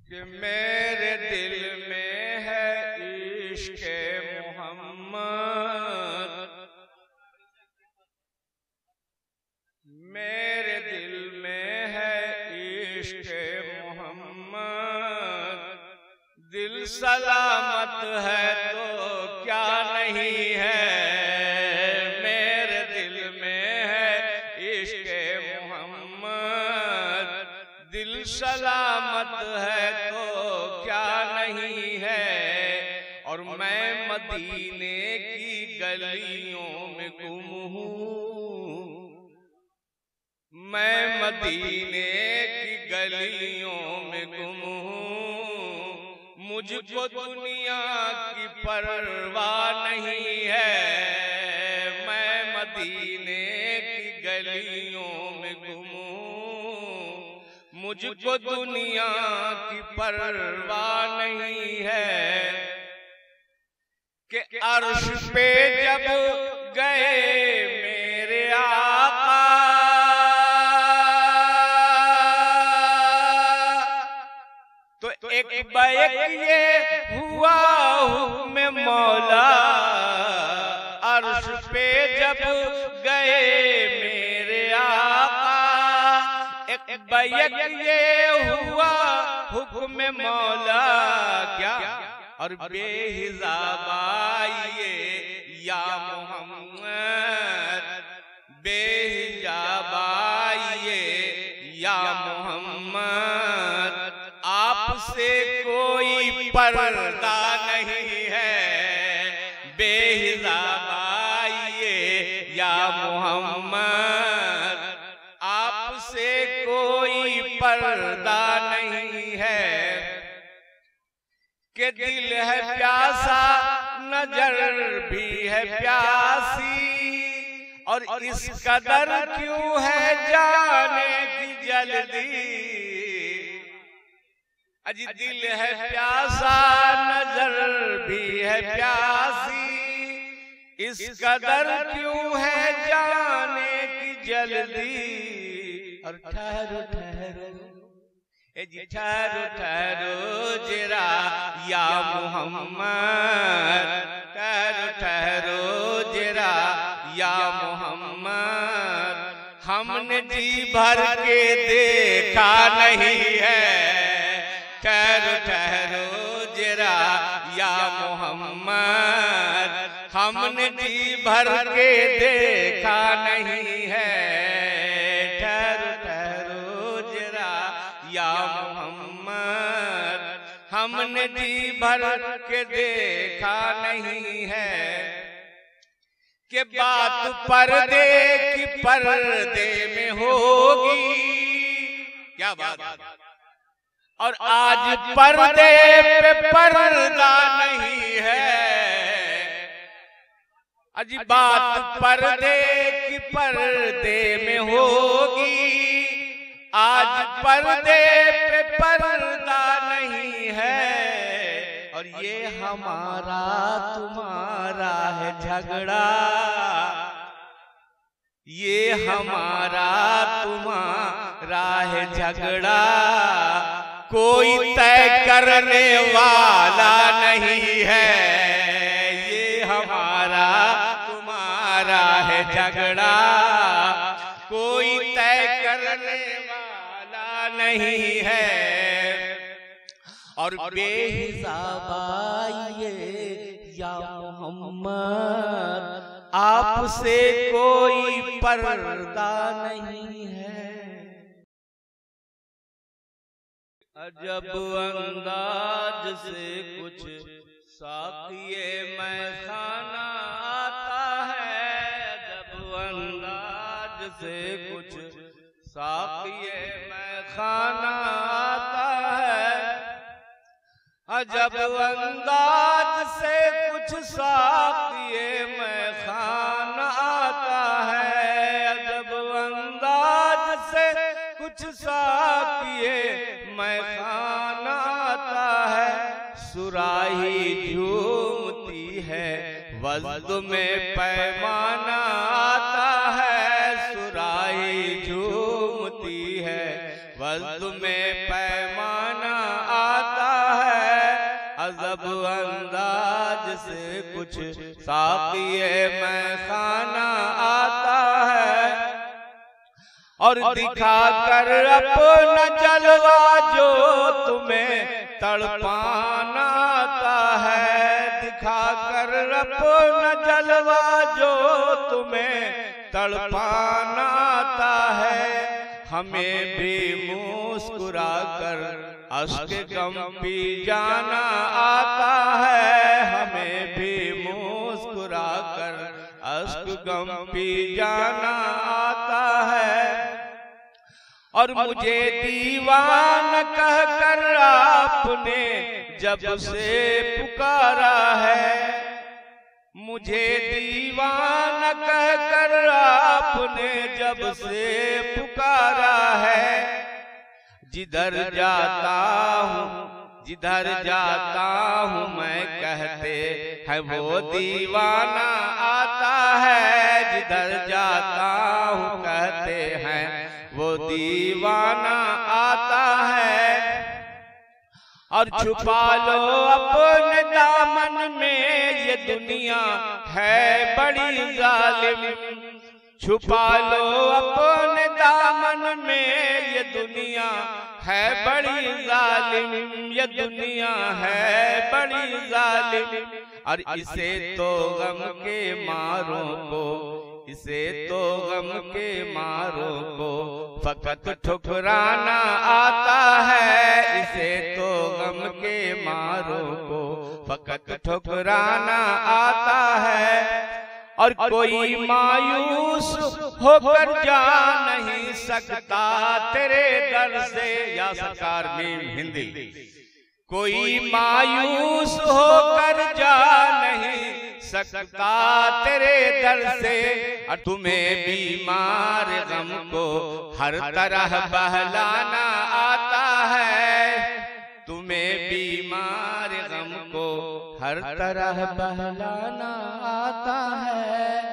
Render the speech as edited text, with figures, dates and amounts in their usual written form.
कि मेरे दिल में है इश्क़ मोहम्मद, मेरे दिल में है इश्क़ मोहम्मद। दिल सलामत है तो क्या नहीं है, मेरे दिल में है इश्क़ मोहम्मद। दिल सलामत है तो क्या नहीं है। और मैं मदीने की गलियों में गुम हूँ, मैं मदीने की गलियों में गुम हूँ। मुझको दुनिया की परवाह नहीं है, मैं मदीने की गलियों में गुम हूँ। मुझको दुनिया की परवाह नहीं है। कि अर्श पे जब गए मेरे आका, तो एक बैक ये हुआ हुक्म मौला। अर्श पे जब गए मेरे आका, एक बैक ये हुआ हुक्म मौला। क्या और बेहिजाब आइए या मोहम्मद, बेहिजाब आइए या मोहम्मद। आपसे कोई पर्दा नहीं है, बेहिजाब आइए या मोहम्मद। आपसे कोई पर्दा नहीं है। कि दिल है प्यासा नजर भी है प्यासी, और इस कदर क्यों है जाने की जल्दी। अजी दिल है प्यासा नजर भी है प्यासी, इस कदर क्यों है जाने की जल्दी। और ठहरो ठहरो ठहरो ठहरो जरा या मोहम्मद, ठहरो ठहरो जरा या मोहम्मद। हमने जी भर के देखा नहीं है, ठहरो ठहरो जरा या मोहम्मद। हमने जी भर के देखा नहीं है, ठहरो ठहरो जरा या मोहम्मद। हमने जी भर के देखा नहीं है। कि बात पर्दे की पर्दे में होगी, क्या बात। और आज पर्दे पे पर्दा नहीं है। अजी बात पर्दे की पर्दे में होगी, आज पर्दे पे पर्दा नहीं है। और ये हमारा तुम्हारा है झगड़ा, ये हमारा तुम्हारा है झगड़ा। कोई तय करने वाला नहीं है, ये हमारा तुम्हारा है झगड़ा। कोई तय करने वाला नहीं है। और बेहिसाब आइए या मोहम्मद, आपसे कोई पर्दा नहीं है। अजब अंदाज से कुछ साक़िए मैं खाना आता है, अजब अंदाज से कुछ साक़िए मैं खाना आता है। अजब अंदाज से कुछ साक़िए मैं खाना आता है, अजब अंदाज से कुछ साक़िए मैं खाना आता है। सुराही झूमती है वज़्द में पैमाना आता है, सुराही झूमती है वज़्द में पैमाना आता कुछ साक़िए मैं खाना आता है, और दिखा कर अपना जलवा जो तुम्हें तड़पाना आता है, दिखा कर अपना जलवा जो तुम्हें तड़पाना आता है। हमें भी मुस्कुरा कर अश्क गम पी जाना आता है, हमें भी मुस्कुरा कर अश्क गम पी जाना आता है। और मुझे दीवाना कहकर आपने जब से पुकारा है, मुझे दीवाना कहकर आपने जब से पुकारा है। जिधर जाता हूँ मैं कहते हैं वो दीवाना आता है, जिधर जाता हूँ कहते हैं वो दीवाना आता है। और छुपा लो अपने दामन में ये दुनिया है बड़ी जालिम, छुपा लो अपने दामन में ये दुनिया है बड़ी जालिम, ये दुनिया है बड़ी जालिम। और इसे तो गम के मारों को, इसे तो गम के मारों को फकत ठुकराना आता है, इसे तो गम के मारों को फकत ठुकराना आता है। और कोई मायूस होकर जा नहीं सकता तेरे दर से, या सरकार में हिंदी, कोई मायूस होकर जा नहीं सकता तेरे दर से। और तुम्हें बीमार गम को हर तरह बहलाना आता है, तुम्हें बीमार गम को हर तरह बहलाना आता है।